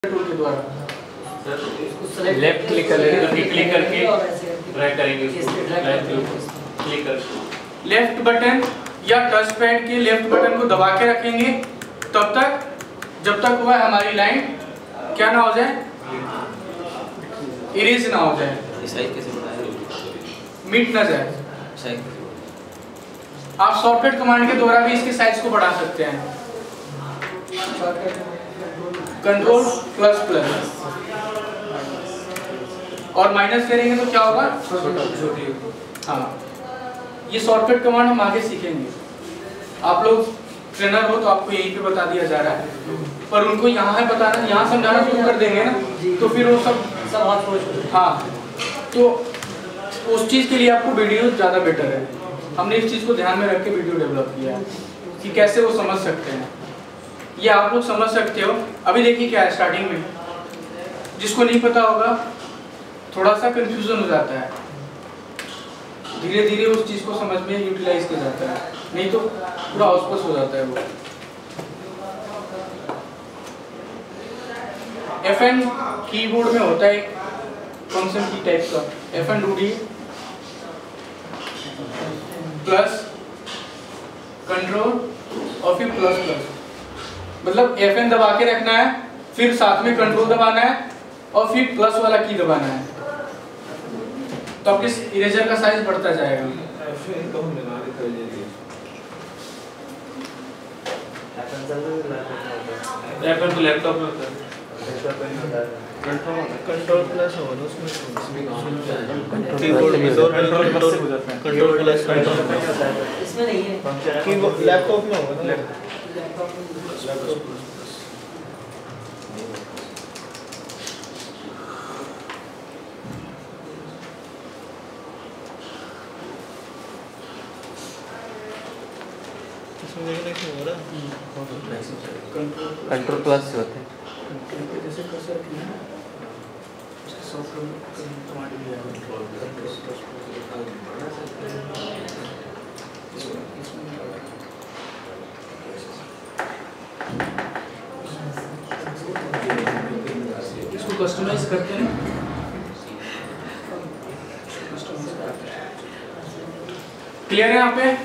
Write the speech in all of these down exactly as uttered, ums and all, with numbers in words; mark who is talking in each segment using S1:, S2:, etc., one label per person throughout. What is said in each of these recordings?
S1: Tool के द्वारा
S2: sir left click करेंगे, क्लिक करके ड्रैग करेंगे उसको, क्लिक करके
S1: लेफ्ट बटन या टच पैड के लेफ्ट बटन को दबा के रखेंगे तब तक जब तक वह हमारी लाइन क्या ना हो जाए, इरेज ना हो जाए,
S3: साइज कैसे बढ़ाएं?
S1: मिट ना जाए।
S3: साइज
S1: आप शॉर्टकट कमांड के द्वारा भी इसके साइज को बढ़ा सकते हैं। कंट्रोल प्लस प्लस और माइनस करेंगे तो क्या होगा? हाँ, ये शॉर्टकट कमांड हम आगे सीखेंगे। आप लोग ट्रेनर हो तो आपको यहीं पे बता दिया जा रहा है, पर उनको यहाँ है बताना, यहाँ समझाना शुरू कर देंगे ना तो फिर वो सब
S4: सब हाथ।
S1: हाँ, तो उस चीज़ के लिए आपको वीडियो ज़्यादा बेटर है। हमने इस चीज़ को ध्यान में रख के वीडियो डेवलप किया है कि कैसे वो समझ सकते हैं। ये आप लोग समझ सकते हो। अभी देखिए क्या है, स्टार्टिंग में जिसको नहीं पता होगा थोड़ा सा कंफ्यूजन हो जाता है, धीरे धीरे उस चीज़ को समझ में यूटिलाइज किया जाता है, नहीं तो पूरा हौस-पौस हो जाता है वो। एफ एन कीबोर्ड में होता है एक फंक्शन की टाइप का, एफ एन डू डी प्लस कंट्रोल और फिर प्लस प्लस, मतलब एफ एन दबा के रखना है, फिर साथ में कंट्रोल दबाना है और फिर प्लस वाला की दबाना है, तो आपके इरेजर का साइज बढ़ता जाएगा।
S2: एफ तो लैपटॉप में होता है,
S4: कंट्रोल प्लस हो ना उसमें,
S2: कीबोर्ड में दो कंट्रोल हो जाता है,
S4: कंट्रोल प्लस इसमें नहीं है, कीबोर्ड लैपटॉप में होगा ना, लैपटॉप में
S3: कंट्रोल प्लस से होते हैं।
S1: जैसे कर्सर की है उसके सॉफ्टवेयर कमांड भी है कंट्रोल प्लस इसको कस्टमाइज करते हैं, क्लियर है यहाँ पे?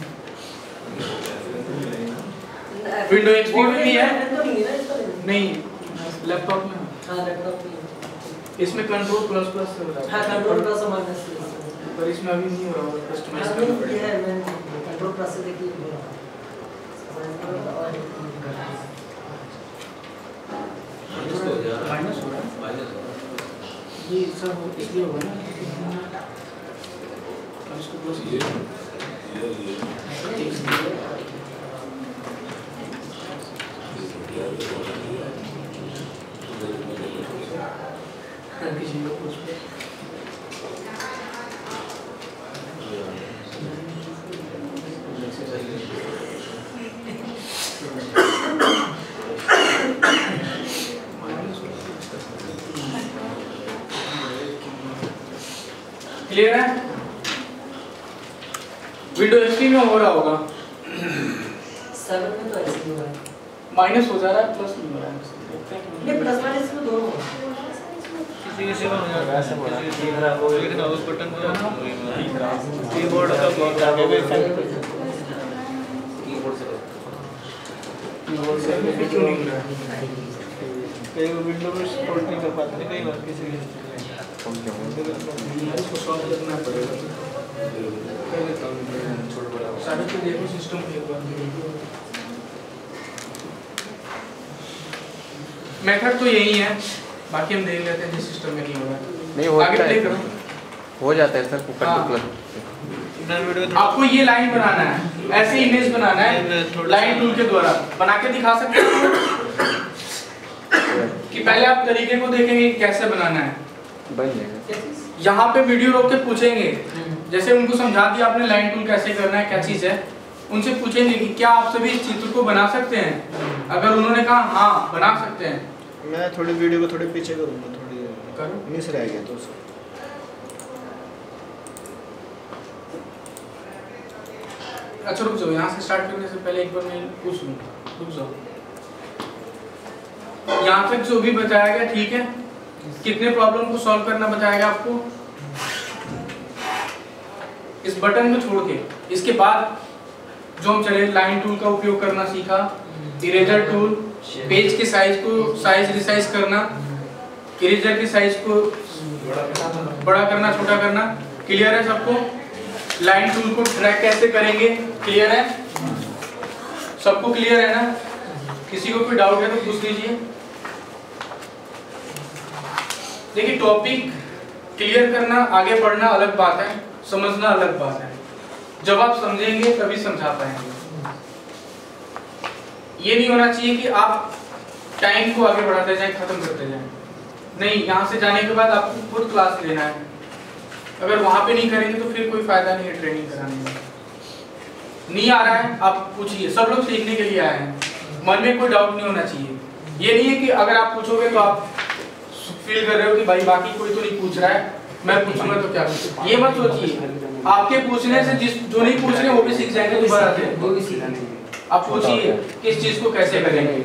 S1: विंडो एक्सपी में भी है नहीं, लैपटॉप में।
S4: हाँ लैपटॉप में
S1: इसमें कंट्रोल प्लस प्लस से होता है।
S4: हाँ कंट्रोल प्लस और माइनस से,
S1: पर इसमें अभी नहीं हो रहा होगा, कस्टमाइज
S4: हाँ
S1: करना
S4: ये
S1: पड़ेगा।
S4: है, मैं कंट्रोल प्लस से देखिए
S1: माइनस हो रहा है, ये सब इसलिए होगा ना, इसको प्लस क्लियर है? विंडो एक्सपी में हो रहा होगा,
S4: सेवन में तो ऐसे ही हुआ है,
S1: माइनस हो जा रहा है, प्लस नहीं हो रहा है।
S4: नहीं प्लस माइनस में दोनों हो,
S2: किसी किसी में हो जाता है, ऐसे बोला दिख रहा है, लेकिन उस बटन को कीबोर्ड का ब्लॉक आगे भी
S3: कीबोर्ड से
S1: कीबोर्ड से भी क्यों नहीं रहा है?
S2: कई विंडो में सपोर्ट नहीं कर पाते, कई बार किसी भी
S1: इसको सॉल्व करना पड़ेगा। सारे तो देखो सिस्टम के एक बार मेथड तो यही है, बाकी हम देख लेते हैं जिस सिस्टम में नहीं हो रहा है।
S3: नहीं होता
S1: आगे प्ले
S3: है,
S1: करो।
S3: हो जाता है सर,
S1: हाँ।
S3: Control plus.
S1: आपको ये लाइन बनाना है, ऐसे इमेज बनाना है, लाइन टूल के द्वारा बना के दिखा सकते हो कि पहले आप तरीके को देखेंगे कैसे बनाना है,
S3: बन जाएगा।
S1: यहाँ पे वीडियो रोक के पूछेंगे, जैसे उनको समझा दिया आपने लाइन टूल कैसे करना है, क्या चीज़ है, उनसे पूछेंगे कि क्या आप सभी इस चित्र को बना सकते हैं। अगर उन्होंने कहा हाँ बना सकते हैं,
S4: मैं थोड़ी वीडियो को थोड़े पीछे करूँगा, थोड़ी
S1: करो,
S4: मिस रह गया तो
S1: अच्छा रुक जाओ, यहाँ से स्टार्ट करने से पहले एक बार मैं पूछ लूँ, रुक जाओ। यहाँ तक जो भी बताया गया ठीक है? कितने प्रॉब्लम को सॉल्व करना बताया गया आपको? इस बटन को छोड़ के इसके बाद जो हम चले लाइन टूल का उपयोग करना सीखा, इरेजर टूल, पेज के साइज को साइज रिसाइज करना, इरेजर के साइज को बड़ा करना छोटा करना, क्लियर है सबको? लाइन टूल को ड्रैग कैसे करेंगे, क्लियर है सबको? क्लियर है ना? किसी को कोई डाउट है तो पूछ लीजिए। देखिए टॉपिक क्लियर करना, आगे बढ़ना अलग बात है, समझना अलग बात है। जब आप समझेंगे तभी समझा पाएंगे। ये नहीं होना चाहिए कि आप टाइम को आगे बढ़ाते जाएं, खत्म करते जाएं। नहीं, यहाँ से जाने के बाद आपको खुद क्लास लेना है। अगर वहां पे नहीं करेंगे तो फिर कोई फायदा नहीं है ट्रेनिंग कराने में। नहीं आ रहा है आप पूछिए, सब लोग सीखने के लिए आए हैं, मन में कोई डाउट नहीं होना चाहिए। ये नहीं है कि अगर आप पूछोगे तो आप फील कर रहे हो कि भाई बाकी कोई तो नहीं पूछ रहा है, मैं पूछूंगा तो क्या पूछूं। ये मत सोचिए, आपके पूछने से जिस जो नहीं पूछ रहे वो भी सीख जाएंगे दोबारा से, वो भी सीख जाएंगे। आप पूछिए किस चीज को कैसे करेंगे,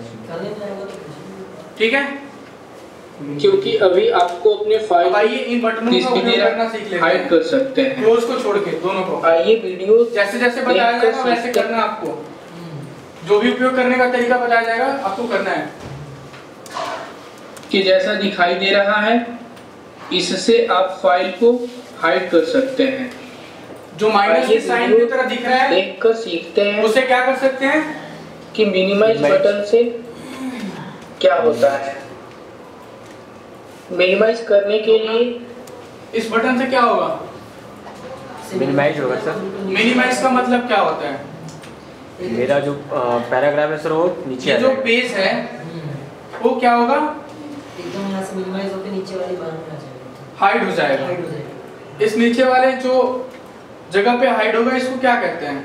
S1: ठीक है?
S2: क्योंकि अभी आपको अपने फाइल
S1: आइए इन बटनों का उपयोग करना सीख लेते हैं,
S2: हाइड कर सकते हैं,
S1: क्लोज को छोड़ के दोनों को।
S2: आइए वीडियो
S1: जैसे जैसे बताया जाएगा वैसे करना आपको, जो भी उपयोग करने का तरीका बताया जाएगा आपको करना है।
S2: कि जैसा दिखाई दे रहा है इससे आप फाइल को हाइड कर सकते हैं।
S1: जो माइनस के साइन की तरह दिख रहा है
S2: देखकर सीखते हैं
S1: उसे क्या कर सकते हैं
S2: कि मिनिमाइज बटन से क्या होता है। मिनिमाइज करने के लिए
S1: इस बटन से क्या होगा?
S3: मिनिमाइज होगा सर।
S1: मिनिमाइज का मतलब क्या होता है?
S3: मेरा जो पैराग्राफ है सर वो नीचे
S1: ये
S3: आ
S1: जो
S3: जाएगा।
S1: पेज है वो क्या होगा?
S5: एकदम यहाँ से मिनिमाइज होकर नीचे वाली बार में आ जाएगा,
S1: हाइड हो जाएगा।
S5: हाइड हो जाएगा।
S1: इस नीचे वाले जो जगह पे हाइड होगा इसको क्या कहते हैं?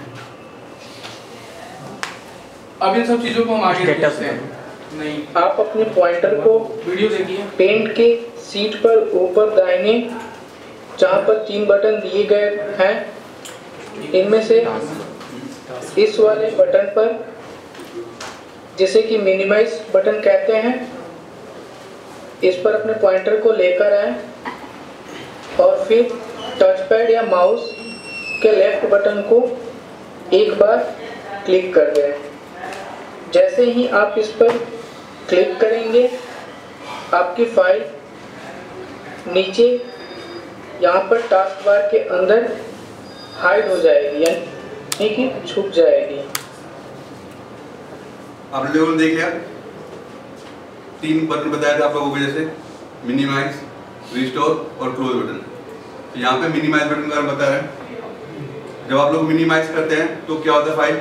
S1: अब इन सब चीजों को हम आगे
S3: Status
S1: देखते हैं। नहीं,
S2: आप अपने पॉइंटर को
S1: वीडियो देखिए।
S2: पेंट के सीट पर ऊपर दाहिने जहाँ पर तीन बटन दिए गए हैं इनमें से इस वाले बटन पर जिसे कि मिनिमाइज बटन कहते हैं, इस पर अपने पॉइंटर को लेकर आए और फिर टच पैड या माउस के लेफ्ट बटन को एक बार क्लिक कर दें। जैसे ही आप इस पर क्लिक करेंगे आपकी फाइल नीचे यहाँ पर टास्क बार के अंदर हाइड हो जाएगी, यानी कि छुप जाएगी।
S6: आपने लोगों ने देख लिया, तीन बटन बताया था आप लोगों को, जैसे मिनिमाइज, रिस्टोर और क्लोज बटन। तो यहाँ पे मिनिमाइज बटन का बता रहे हैं। जब आप लोग मिनिमाइज करते हैं तो क्या होता है, फाइल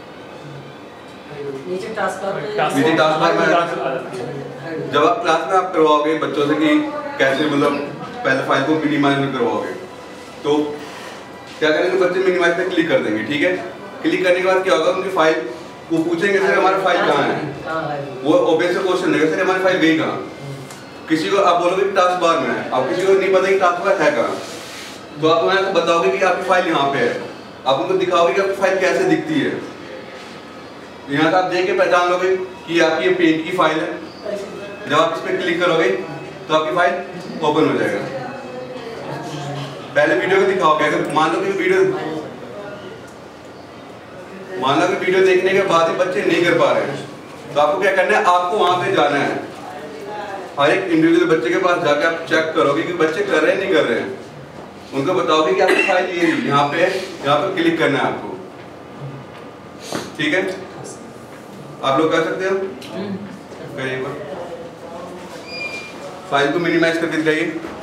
S5: नीचे टास्क बार में
S6: नीचे टास्क बार में जब आप क्लास में आप करवाओगे बच्चों से कि कैसे मतलब पहले फाइल को मिनिमाइज में करवाओगे तो क्या करेंगे, बच्चे मिनिमाइज पे क्लिक कर देंगे। ठीक है, क्लिक करने के बाद क्या होगा, उनकी फाइल वो पूछेंगे सर हमारी फाइल कहाँ है, वो ओबेस क्वेश्चन है सर हमारी फाइल गई कहाँ। किसी को आप बोलोगे टास्क बार में है, आप किसी को नहीं पता कि टास्क बार है कहाँ, तो आप उन्हें बताओगे कि आपकी फाइल यहाँ पे है, आप उनको दिखाओगे कि आपकी फाइल कैसे दिखती है। यहाँ से आप देख के पहचान लोगे कि आपकी ये पेंट की फाइल है। जब आप इस पर क्लिक करोगे तो आपकी फाइल ओपन हो जाएगा। पहले वीडियो को दिखाओगे, अगर मान लो कि वीडियो मान लो कि वीडियो देखने के बाद ही बच्चे नहीं कर पा रहे हैं तो आपको क्या करना है, आपको वहां पे जाना है, हर एक इंडिविजुअल बच्चे के पास जाकर आप चेक करोगे कि बच्चे कर रहे हैं नहीं कर रहे हैं। उनको बताओगे कि आपकी फाइल ये यहाँ पे है, यहाँ पे क्लिक करना है आपको। ठीक है, आप लोग कर सकते हो, करिए फाइल को मिनिमाइज करके दिखाइए।